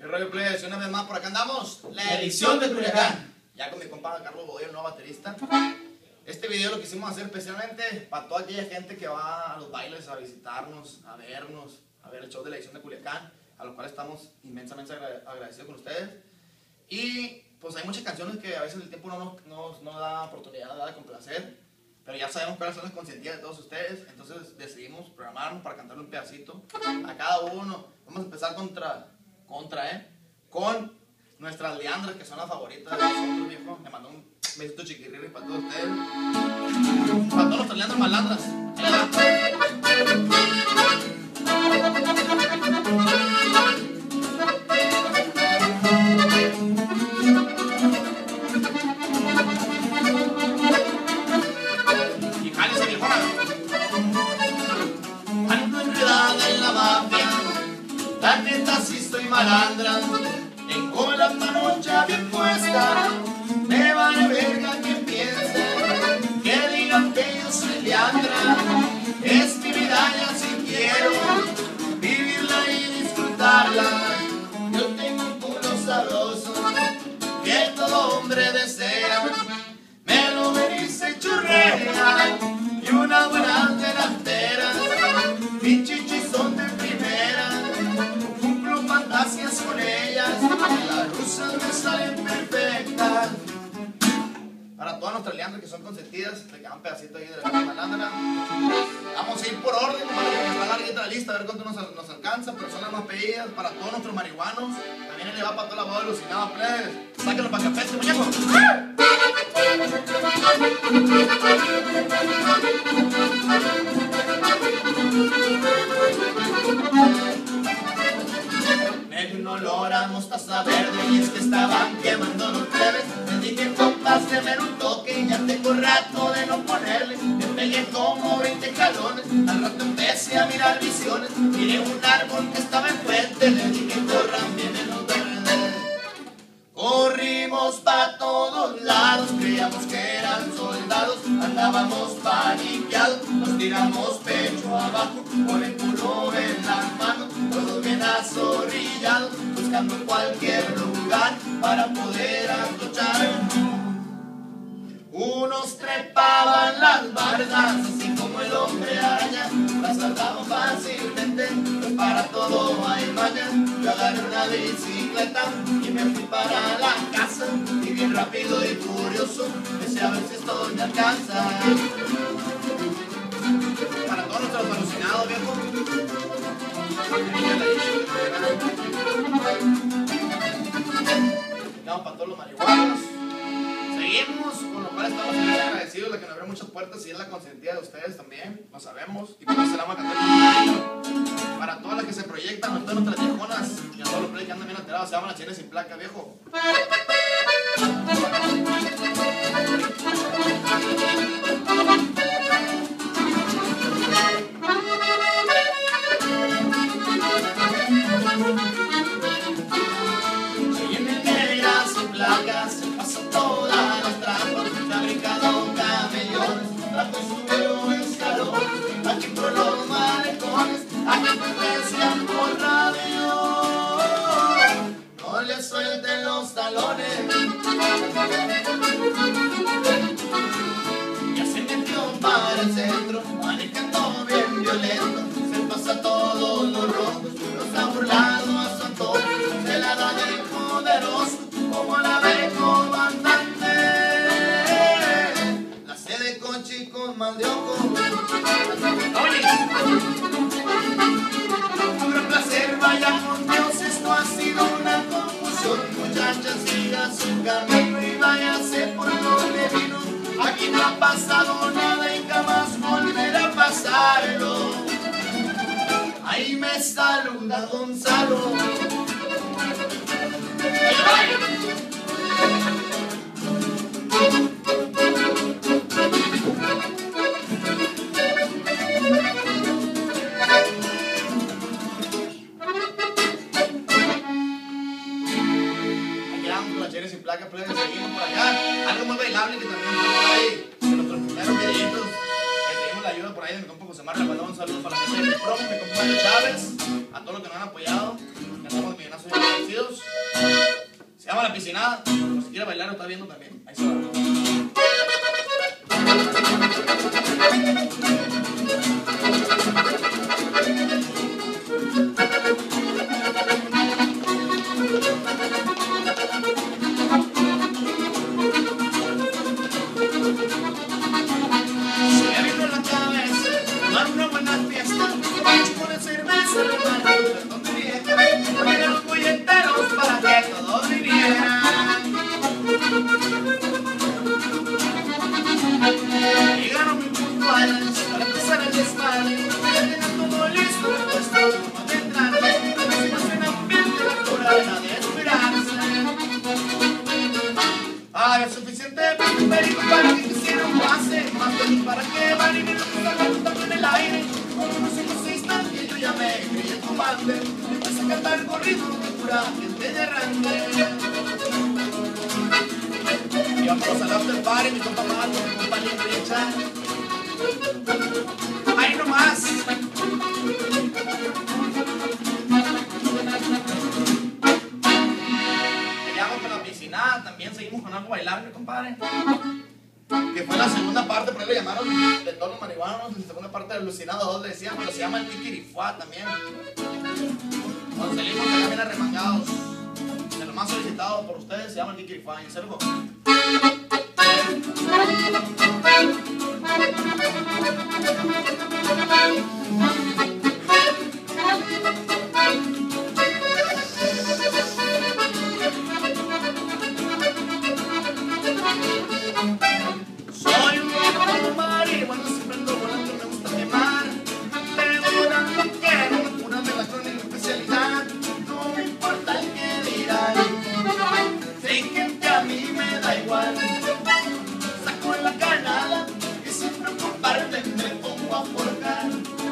El rollo Plebes, una vez más por acá andamos, la edición de Culiacán. Ya con mi compa Carlos Godoy, el nuevo baterista. Este video lo quisimos hacer especialmente para toda aquella gente que va a los bailes a visitarnos, a vernos, a ver el show de la edición de Culiacán, a los cuales estamos inmensamente agradecidos con ustedes. Y pues hay muchas canciones que a veces el tiempo no nos da oportunidad de complacer, pero ya sabemos cuáles son las consentidas de todos ustedes, entonces decidimos programarnos para cantarle un pedacito a cada uno. Vamos a empezar con nuestras Leandras, que son las favoritas de nosotros, viejo. Le mando un besito chiquirri para todos ustedes, para todos nuestras Leandras malandras. Y cállese, viejona. Ando enredada en la mafia, la neta sí estoy malandra. Tengo la panocha bien puesta, me vale verga quien piense, que digan que yo soy Leandra. Es mi vida ya si quiero vivirla y disfrutarla. Yo tengo un culo sabroso que todo hombre desea, me lo dice churrea y una buena delantera. Mis chichis son de primera, cumplo fantasías con ellas, las rusas me salen perfectas. Para todas nuestras Leandras que son consentidas, le queda un pedacito ahí de la malandra. Vamos a ir por orden, porque está larguita la lista, a ver cuánto nos alcanza. Personas más pedidas, para todos nuestros marihuanos. También le va para toda la boda alucinada, plebes. Sáquenlo para café, este muñeco. Me dio un olor a mostaza verde y es que estaban quemando los plebes. Les dije, compas, denme un toque y ya tengo rato de no ponerle. Me pegué como 20 jalones, al rato empecé a mirar visiones. Miré un árbol que estaba en fuente, le dije, corran, vienen los verdes. Corrimos pa' todos lados, creíamos que eran soldados, andábamos paniqueados, nos tiramos pecho abajo, con el culo en las manos, todos bien azorrillados, buscando cualquier lugar para poder atochar. Unos trepaban las bardas, así como el hombre araña, las saltaban fácilmente, pues para todo hay maña. Yo agarré una bicicleta y me fui para la casa, y bien rápido y furioso, deseé a ver si esto me alcanza. Para todos nuestros alucinados, viejo. Vamos para todos los marihuanos. Seguimos, con lo cual estamos muy agradecidos de que nos abrió muchas puertas y es la consentida de ustedes también, lo sabemos, y por eso se la vamos a cantar con cariño. Para todas las que se proyectan, a todas nuestras viejonas y a todos los players que andan bien alterados, se llaman las Chines sin placa, viejo. Soy en el negra sin placas, se pasó todas las trampas, se ha brincado camellones, trajo y subió escalones, aquí por los malecones, aquí te decían por radio, no le suelten los talones. Ya se metió para el centro, manejando bien violento, se pasa todos los rondos, nos ha burlado a su antojo, se la da de poderoso, como la ve comandante. La sede con chicos mal de ojo. Puro placer, vaya con Dios, esto ha sido una confusión. Muchachas, siga su camino y váyase por donde vino. Aquí no ha pasado nada y jamás volverá a pasarlo. Ahí me saluda Gonzalo. Sin placa, plebes, seguimos por acá. Algo muy bailable que también fue por ahí, de nuestros primeros videitos, que pedimos la ayuda por ahí de mi compa José Marra. Le mandamos un saludo para la gente de promo, mi compa Mario Chávez, a todos los que nos han apoyado, que andamos millonazos y agradecidos. llama La Piscinada. Si quiere bailar o está viendo también. Ahí se va. Se me vino la cabeza, tomar una buena fiesta, un chico de cerveza, hermano, donde vieja, poner los puñeteros para que todos vivieran. Llegaron muy puntuales para empezar el desmadre, ya tenían todo listo, puesto como de entrada, hicimos un ambiente de cura de esperanza. Es suficiente perico para que quisiera un pase, más feliz para que van y me lo puso cantando en el aire. Con unos 5 instantes yo ya me creí en tu bande, empecé a cantar el corrido de pura gente de arranque. Y vamos al after party, mi compa Mato, mi compa Lindo y Echar. ¡Ahí nomás! Con La Piscinada, también seguimos con algo bailable, compadre. Que fue la segunda parte, por ahí lo llamaron de todos los marihuanos. La segunda parte de Alucinado 2 le decían, pero se llama el Kikirifuá también. Cuando salimos también arremangados. De lo más solicitado por ustedes se llama el Kikirifuá. ¿Y algo? Soy un viejo marihuano, siempre ando volando, me gusta quemar. Pero no quiero una melacrón en mi especialidad. No me importa el que dirán, sé que a mí me da igual. Saco la canada y sin preocuparme me pongo a forjar.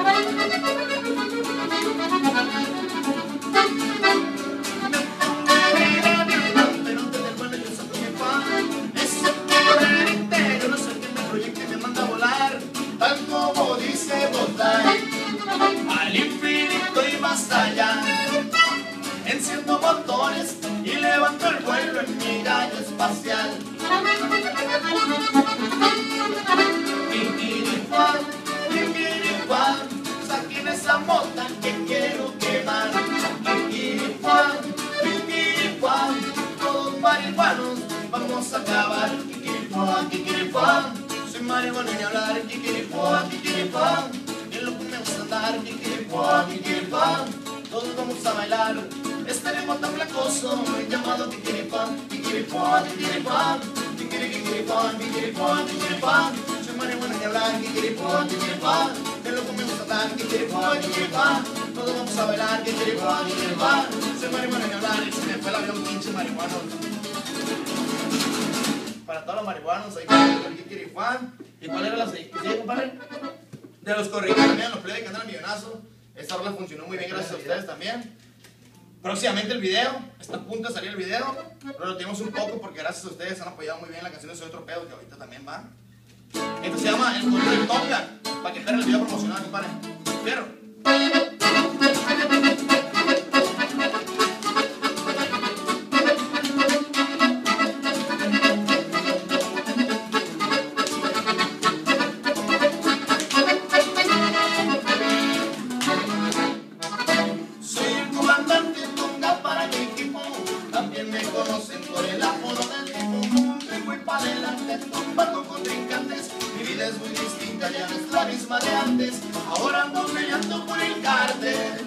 Tal como dice Botai, al infinito y más allá. Enciendo motores y levanto el vuelo en mi gallo espacial. Kikirifuá, Kikirifuá, saquen esa mota que quiero quemar. Kikirifuá, Kikirifuá, todos marihuanos vamos a acabar. Kikirifuá, Kikirifuá, soy marihuano ni hablar. Kikirifuá, Kikirifuá, es lo que me gusta andar. Kikirifuá, Kikirifuá, todos vamos a bailar este ritmo tan flacoso llamado Kikirifuá. Kikirifuá, Kikirifuá, Kikirifuá, Kikirifuá, Kikirifuá, soy marihuano ni hablar. Kikirifuá, Kikirifuá, es lo que me gusta andar. Kikirifuá, Kikirifuá, todos vamos a bailar. Kikirifuá, Kikirifuá, soy marihuano ni hablar. Y se me fue el avión, pinche marihuano. Para todos los marihuanos, ahí con el Kikirifuá. ¿Y cuál era la siguiente, compadre? De los corridos también, los plebes que andan al millonazo. Esta rola funcionó muy bien, gracias a ustedes también. Próximamente el video, está a punto de salir el video. Pero lo tenemos un poco porque gracias a ustedes han apoyado muy bien la canción de Soy Otro Pedo, que ahorita también va. Esto se llama El Corrido del Tonga, para que esperen el video promocional, compadre. Fierro. Ahora ando peleando por el cártel.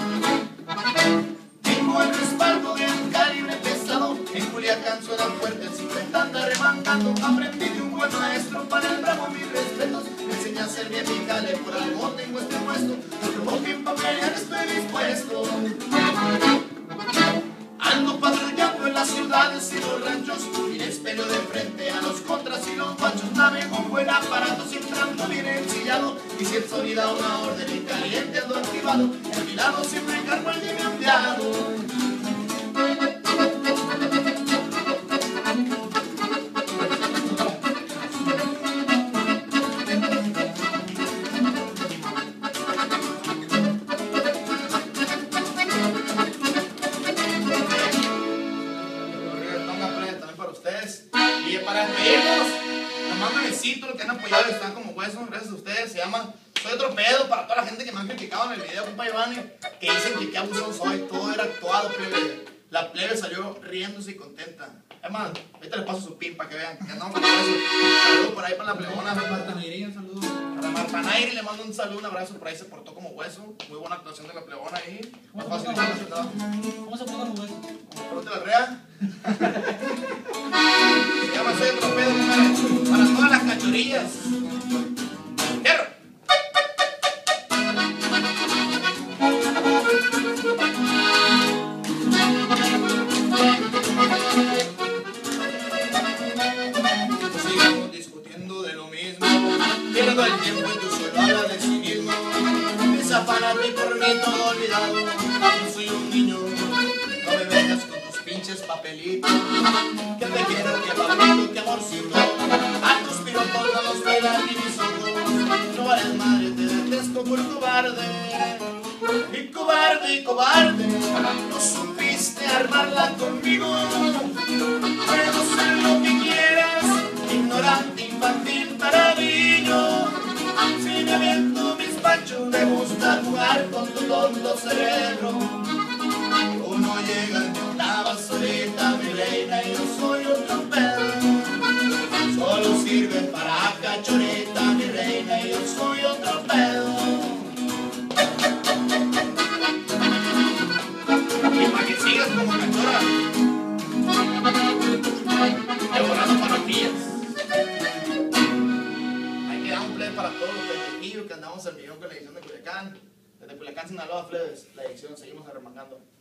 Tengo el respaldo de un calibre pesado. En Culiacán suena fuerte, el 50 anda remangando. Aprendí de un buen maestro, para el bravo mis respetos. Me enseña a ser bien mi jale, por algo tengo este puesto. Porque para pelear estoy dispuesto. Ando patrullando en las ciudades y los ranchos, y les peleo de frente a los contras y los machos. Navego un buen aparato, siempre ando bien ensillado. Y si el sonido da una orden en caliente ando activado. En mi lado siempre cargo el divino enviado. suavecito, lo que han apoyado están como hueso, gracias a ustedes. Se llama Soy Otro Pedo, para toda la gente que me han criticado en el video, compa Ivani, que dicen que qué abusón soy, todo era actuado, plebe. La plebe salió riéndose y contenta. Además, ahorita les paso su pin para que vean que andamos con eso. Saludos por ahí para la plebona. Marta Neyri, un saludo. A la Marta Neyri le mando un saludo, un abrazo, por ahí se portó como hueso. Muy buena actuación de la plebona ahí. ¿Cómo Más se fácil portó de trabajo. ¿Cómo se porta como eso? Como pronto la rea. Se llama Soy Otro Pedo, compadre. Para todas las cachorillas. ¡Hierro! Sigamos discutiendo de lo mismo. Pierdo el tiempo y tú solo hablas de sí mismo. Desafánate por mí todo olvidado. Yo soy un niño. No me vengas con tus pinches papelitos. Que te quiero, que papito, que amorcito. A tus piropos no los velan ni mis ojos. No vales madre, te detesto por cobarde. Y cobarde, y cobarde. No supiste armarla conmigo. Puedo ser lo que quieras. Ignorante, infantil, taradillo. Si me aviento mis panchos, me gusta jugar con tu tonto cerebro. Tú no llegas ni una basurita, mi reina, y yo soy otro pedo. Solo sirve para cachorita, mi reina, y yo soy otro pedo. Y para que sigas como cachorra, devorando parafías. Hay que dar un play para todos los pendejillos que andamos al millón con la edición de Culiacán. Desde Culiacán, Sinaloa, Flores, la edición, seguimos arremangando.